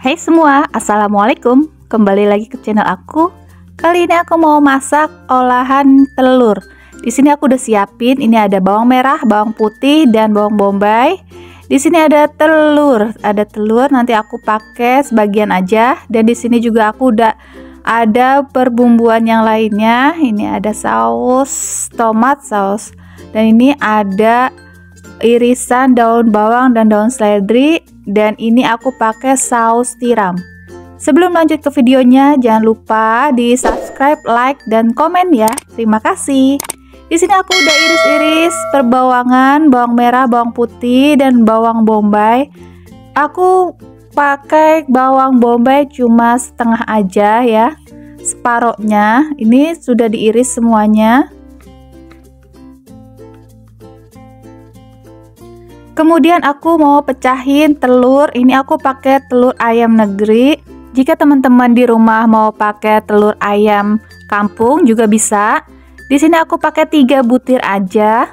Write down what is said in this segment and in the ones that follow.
Hai semua, assalamualaikum. Kembali lagi ke channel aku. Kali ini aku mau masak olahan telur. Di sini aku udah siapin. Ini ada bawang merah, bawang putih, dan bawang bombay. Di sini ada telur. Ada telur. Nanti aku pakai sebagian aja. Dan di sini juga aku udah ada perbumbuan yang lainnya. Ini ada saus tomat, dan ini ada irisan daun bawang dan daun seledri. Dan ini aku pakai saus tiram. Sebelum lanjut ke videonya, jangan lupa di subscribe, like, dan komen ya. Terima kasih. Di sini aku udah iris-iris perbawangan, bawang merah, bawang putih, dan bawang bombay. Aku pakai bawang bombay cuma setengah aja ya, separohnya. Ini sudah diiris semuanya. Kemudian aku mau pecahin telur. Ini aku pakai telur ayam negeri. Jika teman-teman di rumah mau pakai telur ayam kampung juga bisa. Di sini aku pakai 3 butir aja.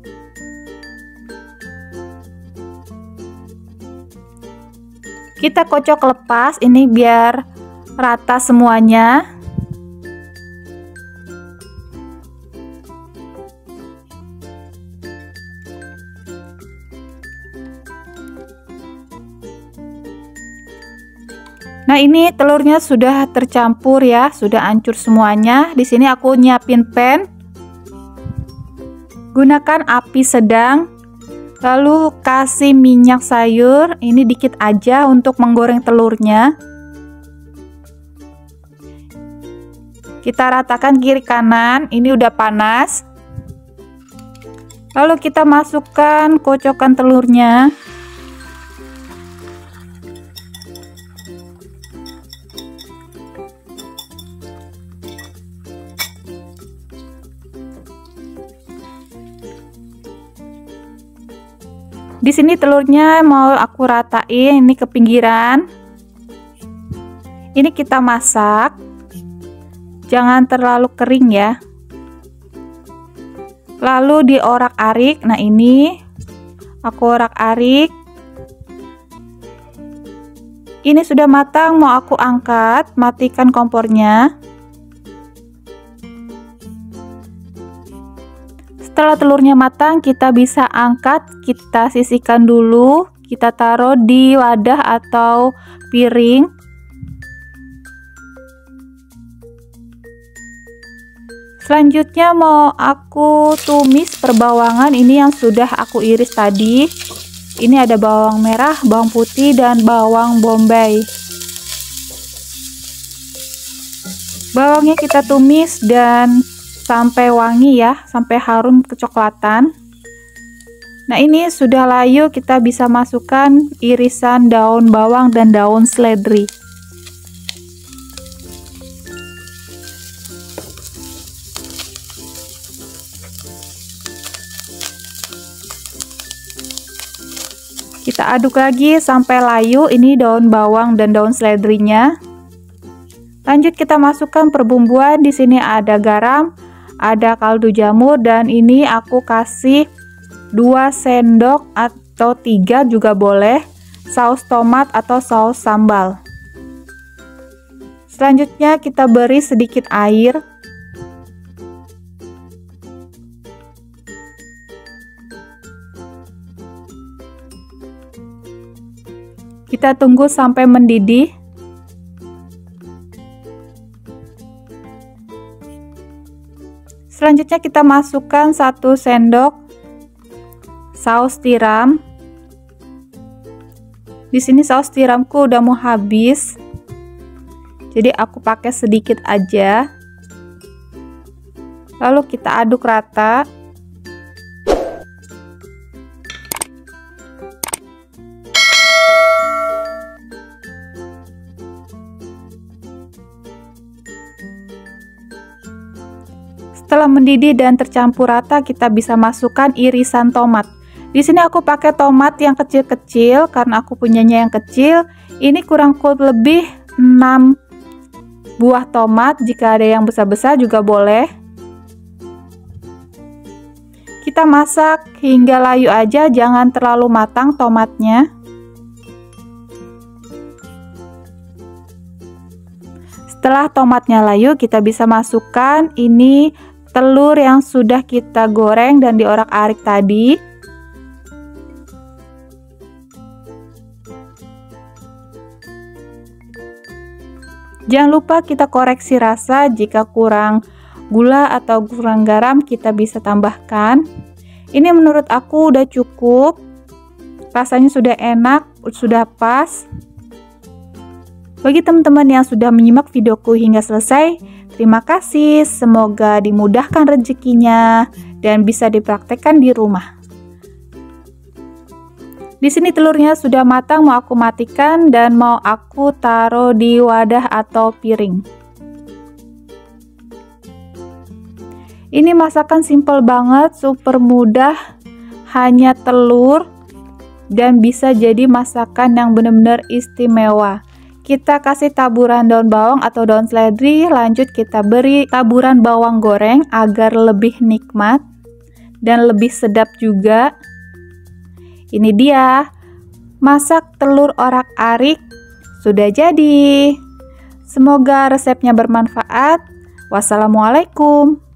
Kita kocok lepas ini biar rata semuanya. Nah, ini telurnya sudah tercampur ya, sudah hancur semuanya. Di sini aku nyiapin pan. Gunakan api sedang. Lalu kasih minyak sayur, ini dikit aja untuk menggoreng telurnya. Kita ratakan kiri kanan, ini udah panas. Lalu kita masukkan kocokan telurnya. Di sini telurnya mau aku ratain ini ke pinggiran. Ini kita masak. Jangan terlalu kering ya. Lalu diorak-arik. Nah, ini aku orak-arik. Ini sudah matang, mau aku angkat, matikan kompornya. Setelah telurnya matang, kita bisa angkat, kita sisihkan dulu, kita taruh di wadah atau piring. Selanjutnya mau aku tumis perbawangan ini yang sudah aku iris tadi. Ini ada bawang merah, bawang putih, dan bawang bombay. Bawangnya kita tumis dan sampai wangi ya, sampai harum kecoklatan. Nah, ini sudah layu, kita bisa masukkan irisan daun bawang dan daun seledri. Kita aduk lagi sampai layu ini daun bawang dan daun seledrinya. Lanjut kita masukkan perbumbuan. Di sini ada garam, ada kaldu jamur, dan ini aku kasih 2 sendok atau 3 juga boleh saus tomat atau saus sambal. Selanjutnya kita beri sedikit air. Kita tunggu sampai mendidih. Selanjutnya kita masukkan 1 sendok saus tiram. Di sini saus tiramku udah mau habis. Jadi aku pakai sedikit aja. Lalu kita aduk rata. Setelah mendidih dan tercampur rata, kita bisa masukkan irisan tomat. Di sini aku pakai tomat yang kecil-kecil karena aku punyanya yang kecil. Ini kurang lebih 6 buah tomat. Jika ada yang besar-besar juga boleh. Kita masak hingga layu aja, jangan terlalu matang tomatnya. Setelah tomatnya layu, kita bisa masukkan ini telur yang sudah kita goreng dan diorak-arik tadi. Jangan lupa kita koreksi rasa, jika kurang gula atau kurang garam kita bisa tambahkan. Ini menurut aku udah cukup. Rasanya sudah enak, sudah pas. Bagi teman-teman yang sudah menyimak videoku hingga selesai, terima kasih. Semoga dimudahkan rezekinya dan bisa dipraktekkan di rumah. Di sini telurnya sudah matang, mau aku matikan dan mau aku taruh di wadah atau piring. Ini masakan simple banget, super mudah, hanya telur dan bisa jadi masakan yang benar-benar istimewa. Kita kasih taburan daun bawang atau daun seledri, lanjut kita beri taburan bawang goreng agar lebih nikmat dan lebih sedap juga. Ini dia, masak telur orak-arik sudah jadi. Semoga resepnya bermanfaat. Wassalamualaikum.